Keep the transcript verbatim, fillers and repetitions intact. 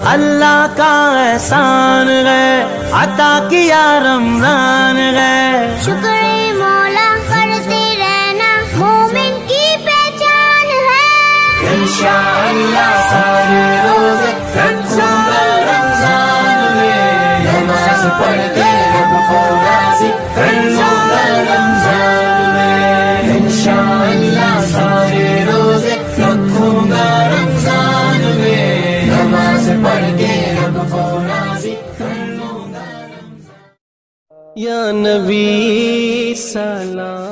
अल्लाह का एहसान है, अता किया रमजान है। शुक्र मौला करते रहना मोमिन की पहचान है। इंशाअल्लाह सारे रोजे रखूंगा रमजान में, नमाज पढ़ के रब को राज़ी कर लूंगा रमजान में। इंशाअल्लाह सारे रोजे रखूंगा रमजान में, नमाज पढ़ के रब को राज़ी कर लूंगा रमजान। या नबी सलाम।